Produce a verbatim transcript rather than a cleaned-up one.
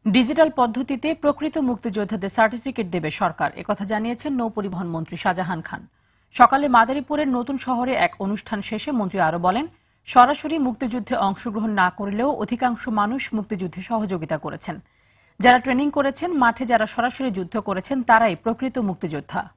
Digital পদ্ধতিতে প্রকৃত মুক্তিযোদ্ধাদের সার্টিফিকেট দেবে সরকার, একথা জানিয়েছেন নৌপরিবহন মন্ত্রী শাহজাহান খান। সকালে মাদারীপুরের নতুন শহরে এক অনুষ্ঠান শেষে মন্ত্রী আরো বলেন, সরাসরি মুক্তিযুদ্ধে অংশগ্রহণ না করলেও অধিকাংশ মানুষ মুক্তিযুদ্ধে সহযোগিতা করেছেন। যারা ট্রেনিং করেছেন, মাঠে যারা সরাসরি যুদ্ধ করেছেন, তারাই প্রকৃত মুক্তিযোদ্ধা।